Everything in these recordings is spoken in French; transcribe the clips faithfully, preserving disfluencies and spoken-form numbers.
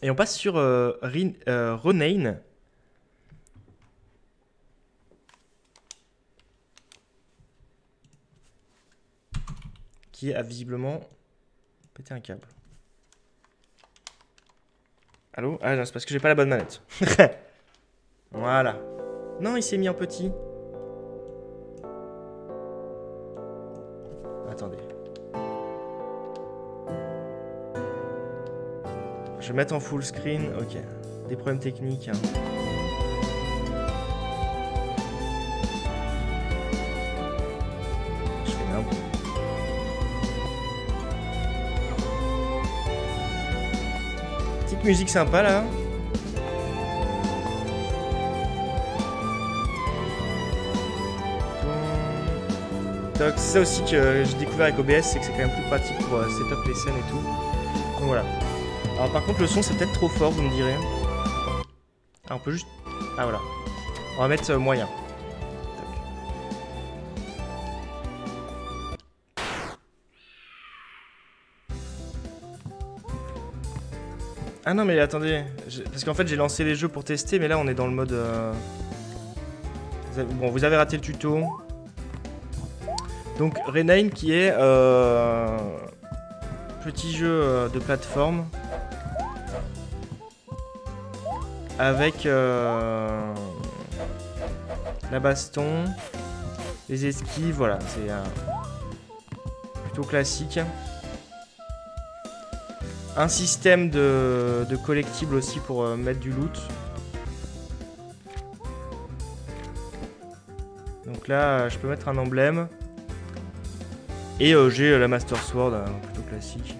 Et on passe sur euh, Rin, euh, Renane. Qui a visiblement pété un câble. Allô? Ah non, c'est parce que j'ai pas la bonne manette. Voilà. Non, il s'est mis en petit. Attendez. Je vais mettre en full screen. Ok. Des problèmes techniques. Hein. Je fais merde. Petite musique sympa là. Donc c'est ça aussi que j'ai découvert avec O B S, c'est que c'est quand même plus pratique pour euh, setup les scènes et tout. Donc voilà. Alors par contre le son c'est peut-être trop fort, vous me direz. Ah on peut juste... Ah voilà. On va mettre euh, moyen. Ah non mais attendez, je... parce qu'en fait j'ai lancé les jeux pour tester, mais là on est dans le mode... Euh... Vous avez... Bon vous avez raté le tuto. Donc Renane qui est euh, petit jeu de plateforme avec euh, la baston, les esquives, voilà, c'est euh, plutôt classique. Un système de, de collectibles aussi pour euh, mettre du loot. Donc là je peux mettre un emblème. Et euh, j'ai la Master Sword, euh, plutôt classique.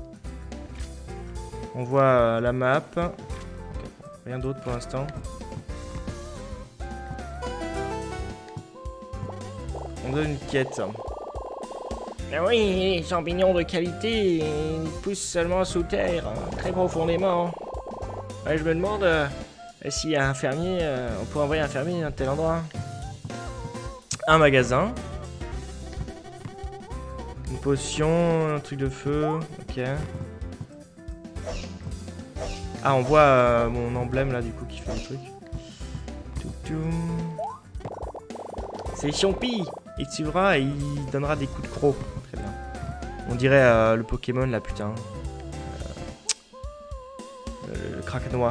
On voit euh, la map. Rien d'autre pour l'instant. On donne une quête. Ah oui, les champignons de qualité, ils poussent seulement sous terre, très profondément. Ouais, je me demande euh, s'il y a un fermier, euh, on pourrait envoyer un fermier à un tel endroit. Un magasin. Une potion, un truc de feu, ok. Ah, on voit euh, mon emblème là du coup qui fait le truc. C'est Champi. Il tuera et il donnera des coups de croc. Très bien. On dirait euh, le Pokémon là, putain. Euh, le, le Krakenois.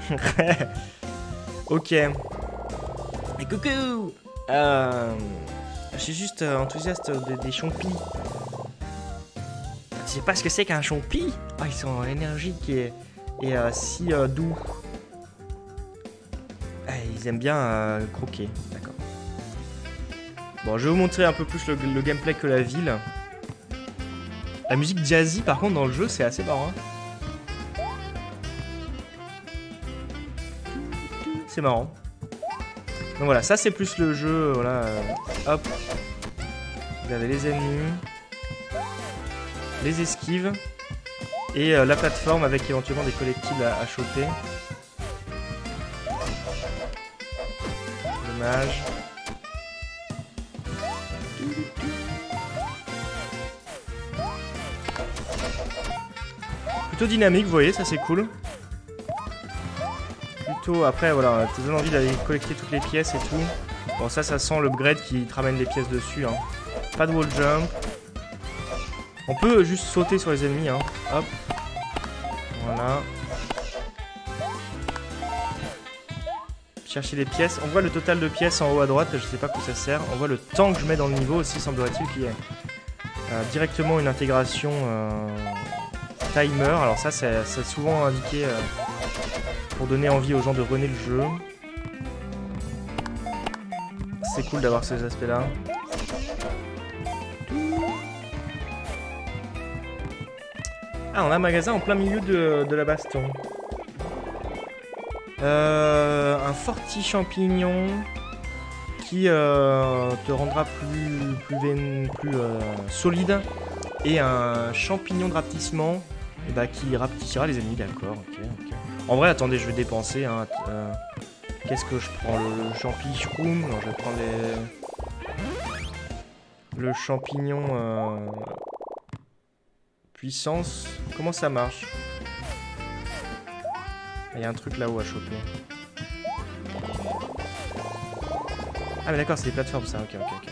Ok. Et coucou. Euh, je suis juste euh, enthousiaste de, des champis. Je sais pas ce que c'est qu'un champi. Ah, ils sont énergiques et, et euh, si euh, doux. Ah, ils aiment bien euh, croquer. D'accord. Bon, je vais vous montrer un peu plus le, le gameplay que la ville. La musique jazzy, par contre, dans le jeu, c'est assez marrant. C'est marrant. Donc voilà, ça c'est plus le jeu. Voilà. Euh, hop. Vous avez les ennemis. Les esquives et euh, la plateforme avec éventuellement des collectibles à, à choper. Dommage. Plutôt dynamique, vous voyez, ça c'est cool. Plutôt, après voilà, t'as donné envie d'aller collecter toutes les pièces et tout. Bon ça, ça sent l'upgrade qui te ramène les pièces dessus. Hein. Pas de wall jump. On peut juste sauter sur les ennemis, hein. Hop. Voilà. Chercher les pièces. On voit le total de pièces en haut à droite, je sais pas à quoi ça sert. On voit le temps que je mets dans le niveau aussi, semblerait-il qu'il y ait euh, directement une intégration euh, timer. Alors ça, c'est souvent indiqué euh, pour donner envie aux gens de runner le jeu. C'est cool d'avoir ces aspects-là. Ah, on a un magasin en plein milieu de, de la baston. Euh, un forti champignon qui euh, te rendra plus, plus, plus euh, solide. Et un champignon de rapetissement et bah, qui rapetissera les ennemis, d'accord. Okay, okay. En vrai, attendez, je vais dépenser. Hein, euh, Qu'est-ce que je prends? Le, le champi shroom? Non, je vais prendre les... le champignon... Euh... puissance, comment ça marche? Il y a un truc là-haut à choper. Ah mais d'accord, c'est des plateformes ça, ok, ok, ok.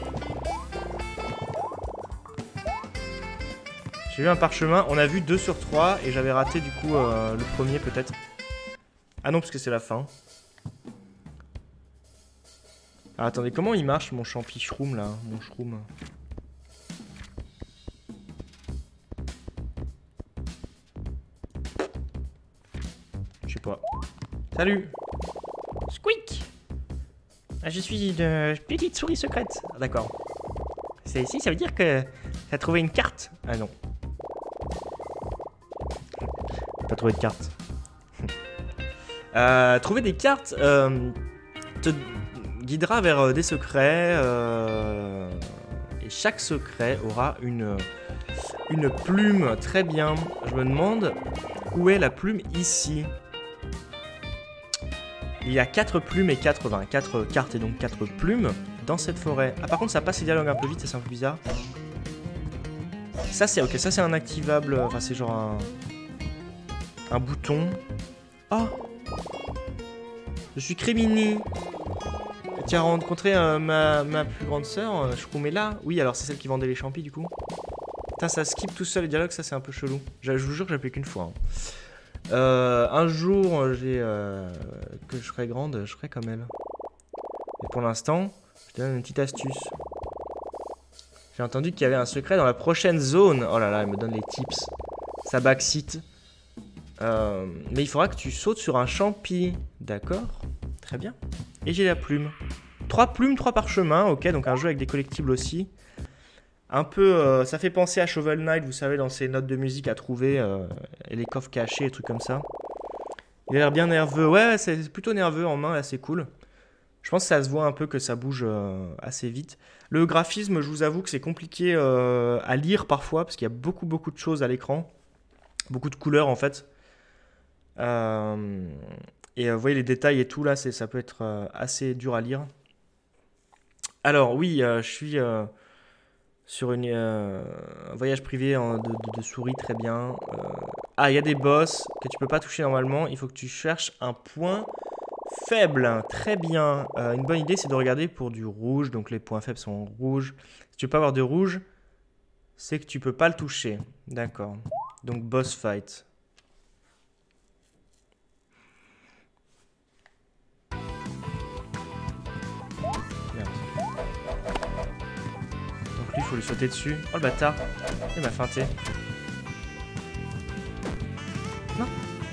J'ai vu un parchemin, on a vu deux sur trois et j'avais raté du coup euh, le premier peut-être. Ah non, parce que c'est la fin. Ah, attendez, comment il marche mon champi shroom là, mon shroom? Je sais pas. Salut. Squeak. Je suis une petite souris secrète. Ah, d'accord. C'est ici, ça veut dire que t'as trouvé une carte? Ah non. Pas trouvé de carte. euh, trouver des cartes euh, te guidera vers euh, des secrets. Euh, et chaque secret aura une, une plume. Très bien. Je me demande où est la plume ici. Il y a quatre plumes et quatre, enfin, quatre cartes et donc quatre plumes dans cette forêt. Ah par contre ça passe les dialogues un peu vite, c'est un peu bizarre. Ça c'est ok, ça c'est un activable, enfin c'est genre un, un bouton. Oh, je suis Crémini. Tu as rencontré euh, ma, ma plus grande sœur, euh, Shroom est là. Oui alors c'est celle qui vendait les champis du coup. Putain ça skip tout seul les dialogues, ça c'est un peu chelou. Je vous jure que j'ai appelé qu'une fois. Hein. Euh, un jour, j'ai euh, que je serai grande, je serai comme elle. Et pour l'instant, je te donne une petite astuce. J'ai entendu qu'il y avait un secret dans la prochaine zone. Oh là là, elle me donne les tips. Ça backseat. Euh, mais il faudra que tu sautes sur un champi. D'accord, très bien. Et j'ai la plume. Trois plumes, trois parchemins. Ok, donc un jeu avec des collectibles aussi. Un peu, euh, ça fait penser à Shovel Knight, vous savez, dans ces notes de musique à trouver, euh, et les coffres cachés, et trucs comme ça. Il a l'air bien nerveux. Ouais, c'est plutôt nerveux en main, là, c'est cool. Je pense que ça se voit un peu que ça bouge euh, assez vite. Le graphisme, je vous avoue que c'est compliqué euh, à lire parfois, parce qu'il y a beaucoup, beaucoup de choses à l'écran. Beaucoup de couleurs, en fait. Euh, et euh, vous voyez les détails et tout, là, ça peut être euh, assez dur à lire. Alors, oui, euh, je suis... Euh, sur une, euh, un voyage privé en, de, de, de souris, très bien. Euh, ah, il y a des boss que tu peux pas toucher normalement. Il faut que tu cherches un point faible. Très bien. Euh, une bonne idée, c'est de regarder pour du rouge. Donc les points faibles sont rouges. Si tu veux pas avoir de rouge, c'est que tu peux pas le toucher. D'accord. Donc boss fight. Il faut lui sauter dessus. Oh le bâtard. Il m'a feinté. Non.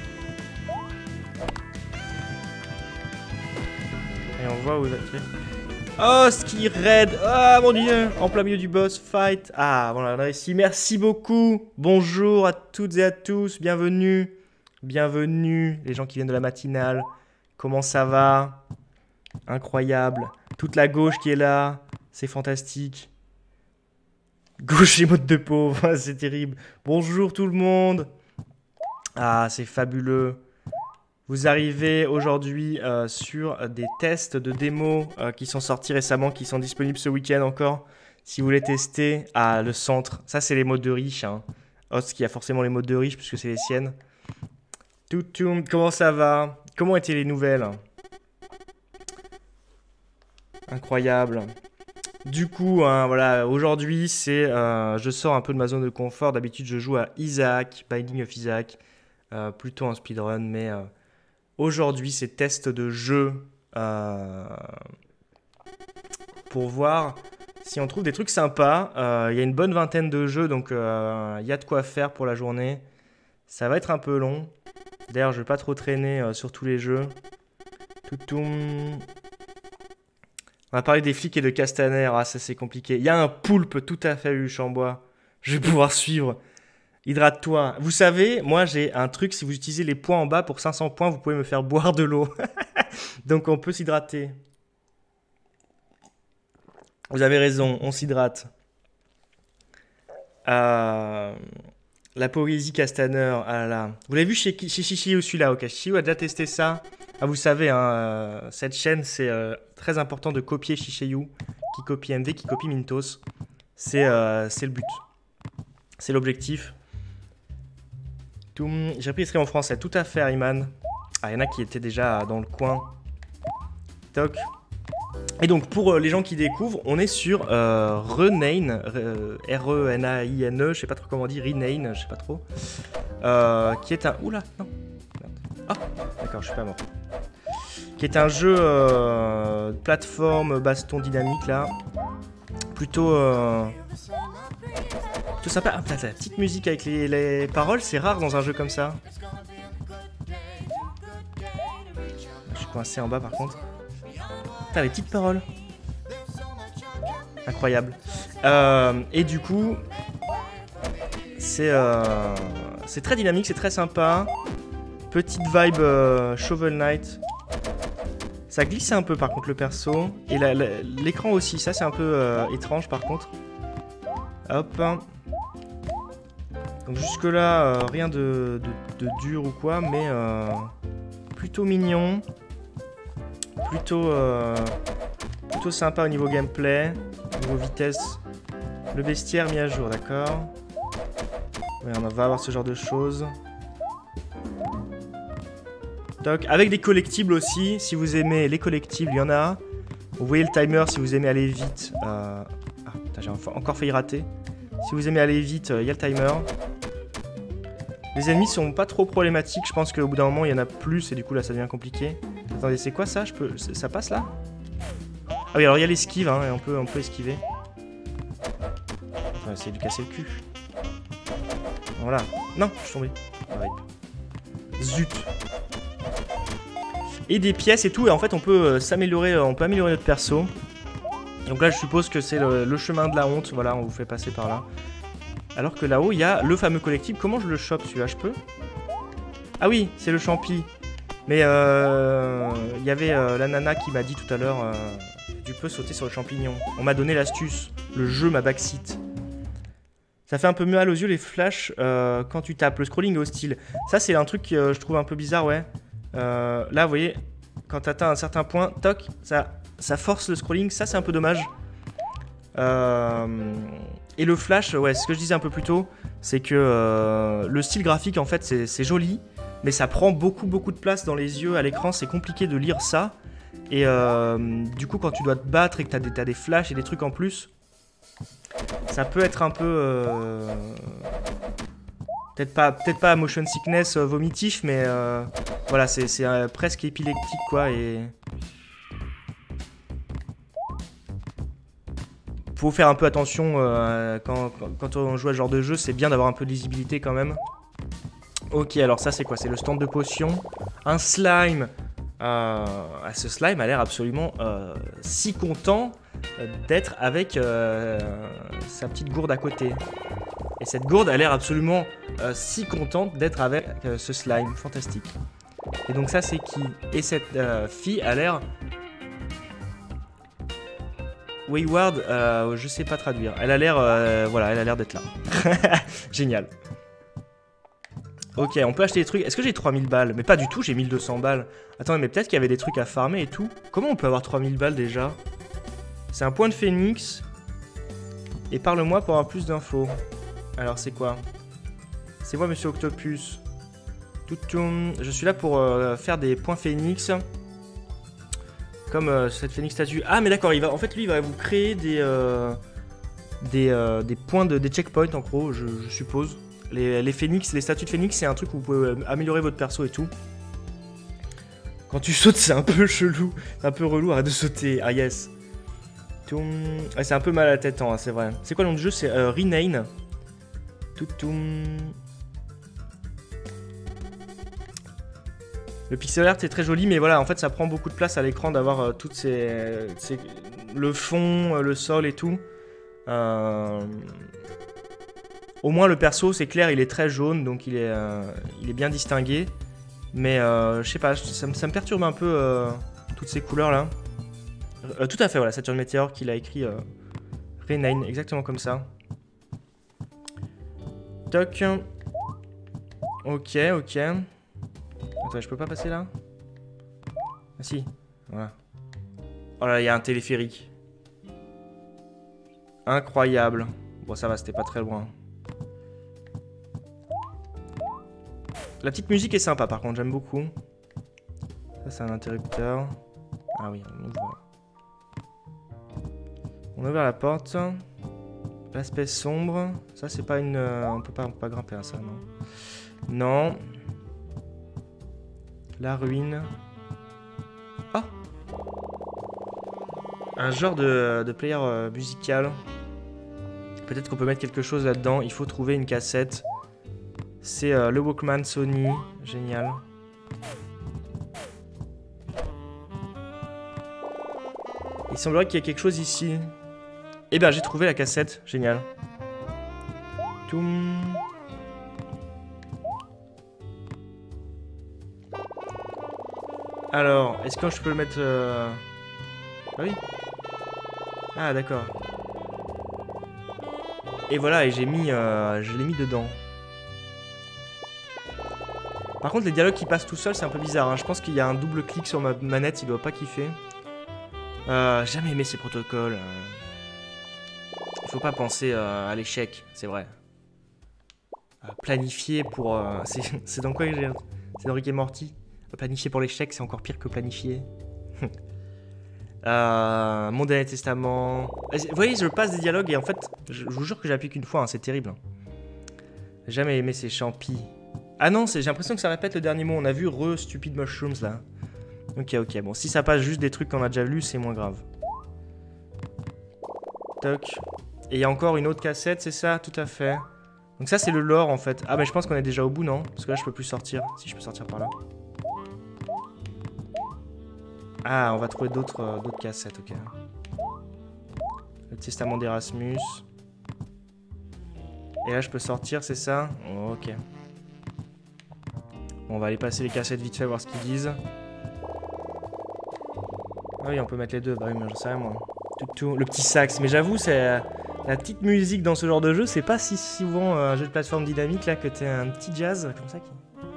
Et on voit où il va tirer. Oh, ski raid. Ah, mon dieu. En plein milieu du boss fight. Ah, voilà, on a réussi. Merci beaucoup. Bonjour à toutes et à tous. Bienvenue. Bienvenue. Les gens qui viennent de la matinale. Comment ça va? Incroyable. Toute la gauche qui est là. C'est fantastique. Gauche et mode de pauvre, c'est terrible. Bonjour tout le monde. Ah, c'est fabuleux. Vous arrivez aujourd'hui euh, sur des tests de démos euh, qui sont sortis récemment, qui sont disponibles ce week-end encore. Si vous voulez tester, ah, le centre. Ça, c'est les modes de riche. Hein. Host qui a forcément les modes de riche puisque c'est les siennes. Toutoum, comment ça va? Comment étaient les nouvelles? Incroyable. Du coup, hein, voilà, aujourd'hui, c'est, euh, je sors un peu de ma zone de confort. D'habitude, je joue à Isaac, Binding of Isaac, euh, plutôt en speedrun. Mais euh, aujourd'hui, c'est test de jeu euh, pour voir si on trouve des trucs sympas. Euh, il y a une bonne vingtaine de jeux, donc euh, il y a de quoi faire pour la journée. Ça va être un peu long. D'ailleurs, je ne vais pas trop traîner euh, sur tous les jeux. Toutoum. On a parlé des flics et de Castaner. Ah, ça c'est compliqué. Il y a un poulpe tout à fait huche en bois. Je vais pouvoir suivre. Hydrate-toi. Vous savez, moi j'ai un truc. Si vous utilisez les points en bas pour cinq cents points, vous pouvez me faire boire de l'eau. Donc on peut s'hydrater. Vous avez raison, on s'hydrate. Euh, la poésie Castaner. Ah là là. Vous l'avez vu chez, chez Chichiou celui-là? Ok, Chichiou a déjà testé ça. Ah, vous savez, hein, euh, cette chaîne, c'est euh, très important de copier Chichiou, qui copie M V, qui copie Mintos. C'est euh, le but. C'est l'objectif. J'ai appris l'esprit en français. Tout à fait, Iman. Ah, il y en a qui étaient déjà dans le coin. Toc. Et donc, pour euh, les gens qui découvrent, on est sur euh, Renain, euh, R E N A I N E, je sais pas trop comment on dit, Renain, je sais pas trop. Euh, qui est un... Oula, non. Ah, d'accord, je suis pas mort. Qui est un jeu euh, plateforme, baston dynamique, là. Plutôt... Euh, plutôt sympa. Ah, putain, la petite musique avec les, les paroles, c'est rare dans un jeu comme ça. Je suis coincé en bas, par contre. Putain, les petites paroles. Incroyable. Euh, et du coup, c'est euh, c'est très dynamique, c'est très sympa. Petite vibe euh, Shovel Knight. Ça glisse un peu par contre le perso. Et l'écran aussi, ça c'est un peu euh, étrange par contre. Hop. Donc jusque là, euh, rien de, de, de dur ou quoi, mais euh, plutôt mignon. Plutôt, euh, plutôt sympa au niveau gameplay, au niveau vitesse. Le bestiaire mis à jour, d'accord. Ouais, on va avoir ce genre de choses. Toc. Avec des collectibles aussi, si vous aimez les collectibles, il y en a. Vous voyez le timer si vous aimez aller vite. Euh... Ah, j'ai encore failli rater. Si vous aimez aller vite, il euh, y a le timer. Les ennemis sont pas trop problématiques, je pense qu'au bout d'un moment il y en a plus et du coup là ça devient compliqué. Attendez, c'est quoi ça? Je peux... Ça passe là? Ah oui, alors il y a l'esquive, hein, et on peut, on peut esquiver. On va essayer de lui casser le cul. Voilà. Non, je suis tombé. Ouais. Zut. Et des pièces et tout, et en fait on peut euh, s'améliorer, on peut améliorer notre perso. Donc là je suppose que c'est le, le chemin de la honte, voilà, on vous fait passer par là. Alors que là-haut il y a le fameux collectible, comment je le chope celui-là, je peux? Ah oui, c'est le champi. Mais euh, il y avait euh, la nana qui m'a dit tout à l'heure, euh, tu peux sauter sur le champignon. On m'a donné l'astuce, le jeu m'a backseat. Ça fait un peu mal aux yeux les flashs euh, quand tu tapes, le scrolling est hostile. Ça c'est un truc que euh, je trouve un peu bizarre, ouais. Euh, là vous voyez, quand tu atteins un certain point, toc, ça, ça force le scrolling, ça c'est un peu dommage. Euh, et le flash, ouais, ce que je disais un peu plus tôt, c'est que euh, le style graphique en fait c'est joli, mais ça prend beaucoup beaucoup de place dans les yeux, à l'écran, c'est compliqué de lire ça. Et euh, du coup quand tu dois te battre et que tu as des, t'as des flashs et des trucs en plus, ça peut être un peu... Euh, peut-être pas, peut-être pas motion sickness euh, vomitif, mais euh, voilà, c'est euh, presque épileptique quoi. Et faut faire un peu attention euh, quand, quand, quand on joue à ce genre de jeu, c'est bien d'avoir un peu de lisibilité quand même. Ok, alors ça c'est quoi? C'est le stand de potions. Un slime. Euh, ce slime a l'air absolument euh, si content d'être avec euh, sa petite gourde à côté. Et cette gourde a l'air absolument euh, si contente d'être avec euh, ce slime. Fantastique. Et donc ça c'est qui? Et cette euh, fille a l'air... Wayward, euh, je sais pas traduire. Elle a l'air, euh, voilà, elle a l'air d'être là. Génial. Ok, on peut acheter des trucs. Est-ce que j'ai trois mille balles? Mais pas du tout, j'ai mille deux cents balles. Attends, mais peut-être qu'il y avait des trucs à farmer et tout. Comment on peut avoir trois mille balles déjà? C'est un point de phénix. Et parle-moi pour avoir plus d'infos. Alors, c'est quoi? C'est moi, Monsieur Octopus. Toutoum. Je suis là pour euh, faire des points phénix. Comme euh, cette phénix statue. Ah, mais d'accord, il va. En fait, lui, il va vous créer des euh, des, euh, des points de des checkpoints en gros, je, je suppose. Les, les phénix, les statues de phénix, c'est un truc où vous pouvez améliorer votre perso et tout. Quand tu sautes, c'est un peu chelou, c'est un peu relou. Arrête de sauter. Ah yes. Ah, c'est un peu mal à la tête, hein, c'est vrai. C'est quoi le nom du jeu? C'est euh, Renain. Toutoum. Le pixel art est très joli, mais voilà, en fait, ça prend beaucoup de place à l'écran d'avoir euh, toutes ces, ces... le fond, euh, le sol et tout. Euh... Au moins, le perso, c'est clair, il est très jaune, donc il est, euh, il est bien distingué. Mais, euh, je sais pas, ça, ça me perturbe un peu, euh, toutes ces couleurs-là. Euh, tout à fait, voilà, Saturn Meteor qu'il a écrit euh, Renain, exactement comme ça. Toc. Ok, ok. Attends, je peux pas passer là? Ah si, voilà. Oh là, il y a un téléphérique. Incroyable. Bon, ça va, c'était pas très loin. La petite musique est sympa, par contre, j'aime beaucoup. Ça, c'est un interrupteur. Ah oui, on ouvre. On ouvre la porte. L'aspect sombre. Ça, c'est pas une... Euh, on peut pas, on peut pas grimper à ça, non. Non. La ruine. Ah, un genre de, de player euh, musical. Peut-être qu'on peut mettre quelque chose là-dedans. Il faut trouver une cassette. C'est euh, le Walkman Sony. Génial. Il semblerait qu'il y ait quelque chose ici. Eh bien, j'ai trouvé la cassette. Génial. Toum. Alors, est-ce que je peux le mettre... Euh... Ah oui. Ah, d'accord. Et voilà, et j'ai mis... Euh, je l'ai mis dedans. Par contre, les dialogues qui passent tout seuls, c'est un peu bizarre. Hein. Je pense qu'il y a un double clic sur ma manette, il doit pas kiffer. Euh, jamais aimé ces protocoles. Euh... Il faut pas penser euh, à l'échec, c'est vrai. Euh, planifier pour... Euh... C'est dans quoi que j'ai... C'est dans Rick et Morty. Planifier pour l'échec, c'est encore pire que planifier. euh, Mon dernier testament. Vous voyez, je passe des dialogues et en fait, je, je vous jure que j'appuie qu'une fois, hein, c'est terrible. Jamais aimé ces champis. Ah non, j'ai l'impression que ça répète le dernier mot. On a vu re stupid mushrooms là. Ok, ok, bon, si ça passe juste des trucs qu'on a déjà lus, c'est moins grave. Toc. Et il y a encore une autre cassette, c'est ça? Tout à fait. Donc ça, c'est le lore en fait. Ah, mais je pense qu'on est déjà au bout, non? Parce que là, je peux plus sortir. Si, je peux sortir par là. Ah, on va trouver d'autres euh, d'autres cassettes, ok. Le testament d'Erasmus. Et là, je peux sortir, c'est ça? Oh, ok. Bon, on va aller passer les cassettes vite fait, voir ce qu'ils disent. Ah oui, on peut mettre les deux. Bah oui, mais j'en sais rien, moi. Tout, tout. Le petit sax. Mais j'avoue, c'est... La petite musique dans ce genre de jeu, c'est pas si souvent euh, un jeu de plateforme dynamique, là, que t'as un petit jazz, comme ça, qui...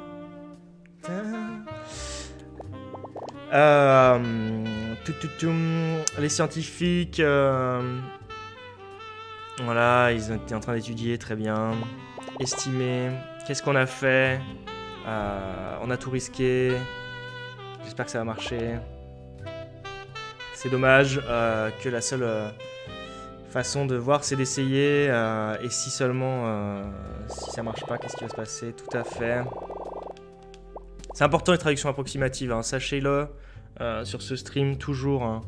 Euh, tout, tout, tout, les scientifiques, euh, voilà, ils étaient en train d'étudier, très bien. Estimer, qu'est-ce qu'on a fait? euh, On a tout risqué. J'espère que ça va marcher. C'est dommage euh, que la seule euh, façon de voir, c'est d'essayer. Euh, et si seulement, euh, si ça marche pas, qu'est-ce qui va se passer? Tout à fait. C'est important les traductions approximatives, hein, sachez-le, euh, sur ce stream, toujours. Hein.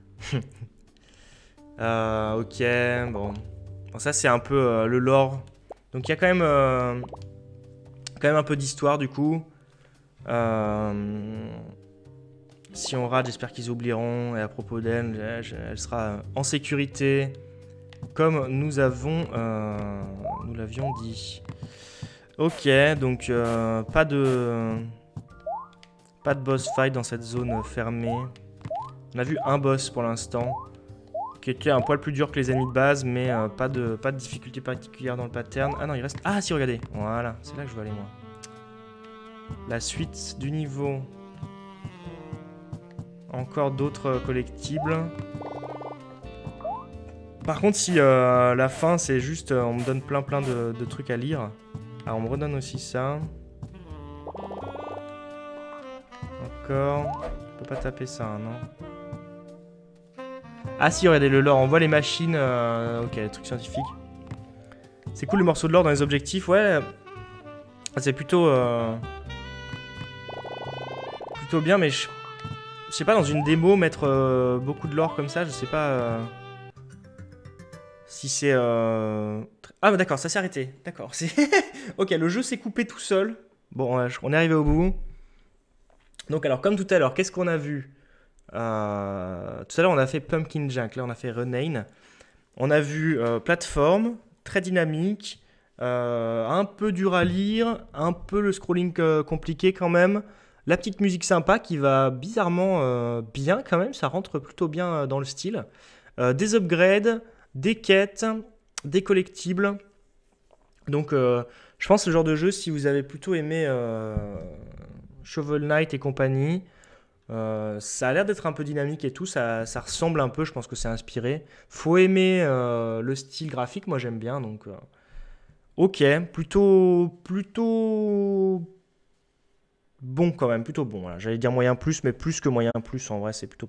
euh, ok, bon. bon ça, c'est un peu euh, le lore. Donc, il y a quand même, euh, quand même un peu d'histoire, du coup. Euh, si on rate, j'espère qu'ils oublieront. Et à propos d'elle, elle, elle sera en sécurité, comme nous avons, euh, nous l'avions dit. Ok, donc, euh, pas de... Pas de boss fight dans cette zone fermée. On a vu un boss pour l'instant, qui était un poil plus dur que les ennemis de base, mais euh, pas, de, pas de difficulté particulière dans le pattern. Ah non, il reste... Ah si, regardez. Voilà, c'est là que je veux aller, moi. La suite du niveau. Encore d'autres collectibles. Par contre, si euh, la fin, c'est juste... Euh, on me donne plein plein de, de trucs à lire. Alors, on me redonne aussi ça. Encore. Je peux pas taper ça, hein, non? Ah si, regardez le lore. On voit les machines. Euh, ok, les trucs scientifiques. C'est cool le morceau de lore dans les objectifs. Ouais. C'est plutôt... Euh, plutôt bien, mais je... Je sais pas, dans une démo, mettre euh, beaucoup de lore comme ça, je sais pas... Euh, si c'est... Euh... Ah bah d'accord, ça s'est arrêté. D'accord. Ok, le jeu s'est coupé tout seul. Bon, on est arrivé au bout. Donc alors, comme tout à l'heure, qu'est-ce qu'on a vu? euh, Tout à l'heure, on a fait Pumpkin Jack, là on a fait Renane. On a vu euh, plateforme, très dynamique, euh, un peu dur à lire, un peu le scrolling euh, compliqué quand même. La petite musique sympa qui va bizarrement euh, bien quand même, ça rentre plutôt bien euh, dans le style. Euh, des upgrades, des quêtes, des collectibles. Donc euh, je pense que ce genre de jeu, si vous avez plutôt aimé... Euh, Shovel Knight et compagnie, euh, ça a l'air d'être un peu dynamique et tout, ça, ça ressemble un peu, je pense que c'est inspiré. Faut aimer euh, le style graphique, moi j'aime bien, donc... Euh, ok, plutôt... plutôt... bon quand même, plutôt bon. Voilà. J'allais dire moyen plus, mais plus que moyen plus, en vrai, c'est plutôt